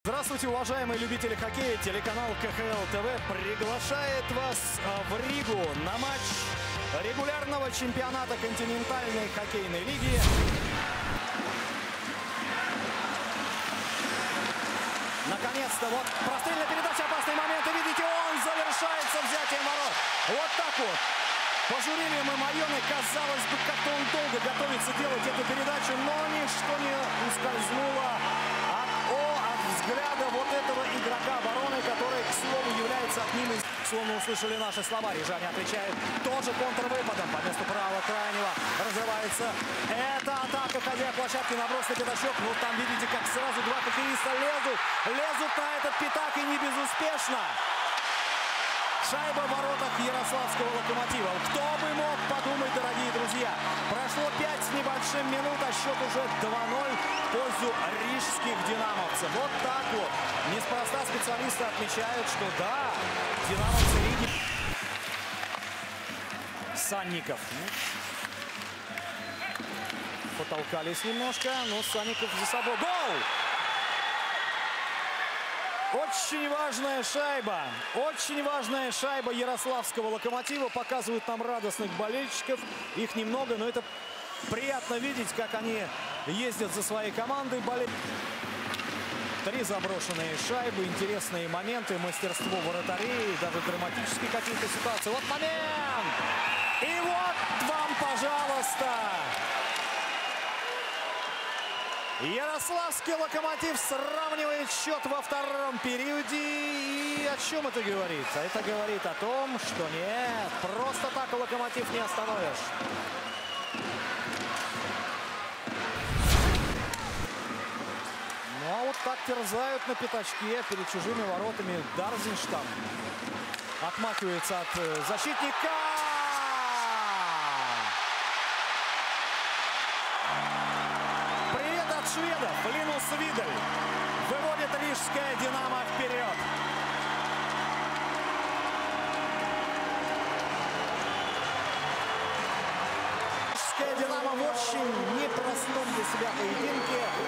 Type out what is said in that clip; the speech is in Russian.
Здравствуйте, уважаемые любители хоккея. Телеканал КХЛ ТВ приглашает вас в Ригу на матч регулярного чемпионата континентальной хоккейной лиги. Наконец-то, вот прострельная передача, опасный момент. И видите, он завершается взятием ворот. Вот так вот. Пожурили мы Майоны. Казалось бы, как-то он долго готовится делать эту передачу, но ничто не ускользнуло от взгляда вот этого игрока обороны, который, к слову, является одним из... Словно услышали наши слова. Рижане отвечают тоже контрвыпадом. По месту правого крайнего разрывается эта атака. Хозяев площадки, наброс на пятачок. Ну, там видите, как сразу два хоккеиста лезут на этот пятак, и не безуспешно. Шайба в воротах Ярославского Локомотива. Кто бы мог подумать, дорогие друзья. Прошло 5 с небольшим минут, а счет уже 2-0 в пользу рижских динамовцев. Вот так вот. Неспроста специалисты отмечают, что да, динамовцы Риги. Санников. Потолкались немножко, но Санников за собой. Гол! Очень важная шайба. Очень важная шайба Ярославского Локомотива. Показывают нам радостных болельщиков. Их немного, но это приятно видеть, как они ездят за своей командой. 3 заброшенные шайбы, интересные моменты, мастерство вратарей, даже драматические какие-то ситуации. Вот момент! И вот вам, пожалуйста! Ярославский Локомотив сравнивает счет во втором периоде. И о чем это говорит? Это говорит о том, что нет, просто так Локомотив не остановишь. Ну а вот так терзают на пятачке перед чужими воротами. Дарзенштам отмахивается от защитника. Шведов, Линус Видаль выводит рижское «Динамо» вперед. Рижское «Динамо» в очень непростом для себя поединке.